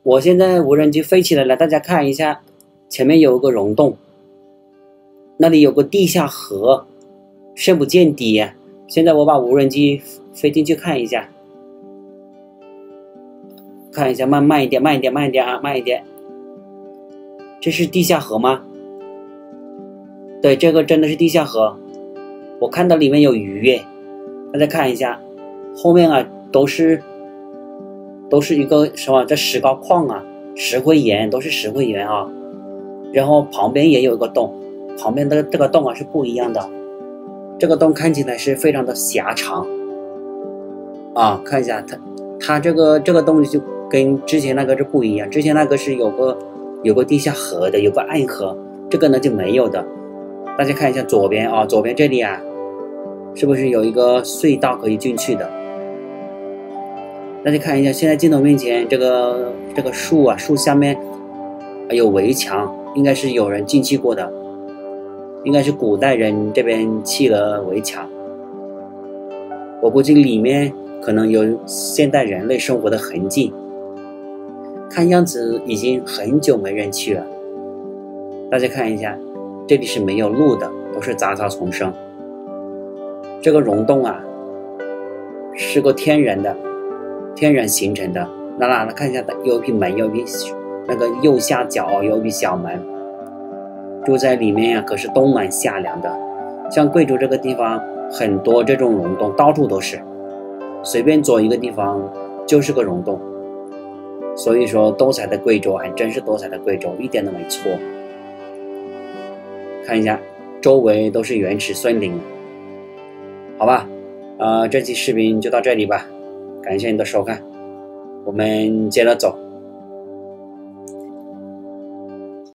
我现在无人机飞起来了，大家看一下，前面有个溶洞，那里有个地下河，深不见底呀。现在我把无人机飞进去看一下，慢一点，慢一点啊，慢一点。这是地下河吗？对，这个真的是地下河，我看到里面有鱼耶。大家看一下，后面啊都是一个什么？这石膏矿啊，石灰岩，都是石灰岩啊。然后旁边也有一个洞，旁边的这个洞啊是不一样的，这个洞看起来是非常的狭长啊。看一下它这个洞就跟之前那个是不一样，之前那个是有个地下河的，有个暗河，这个呢就没有的。大家看一下左边啊，左边这里啊，是不是有一个隧道可以进去的？大家看一下，现在镜头面前这个树啊，树下面有围墙，应该是有人进去过的，应该是古代人这边砌了围墙。我估计里面可能有现代人类生活的痕迹，看样子已经很久没人去了。大家看一下，这里是没有路的，都是杂草丛生。这个溶洞啊，是个天然形成的。那看一下，有一匹门，有一匹那个右下角有一匹小门。住在里面啊，可是冬暖夏凉的。像贵州这个地方，很多这种溶洞，到处都是，随便走一个地方就是个溶洞。所以说，多彩的贵州还真是多彩的贵州，一点都没错。看一下，周围都是原始森林。好吧，这期视频就到这里吧，感谢你的收看，我们接着走。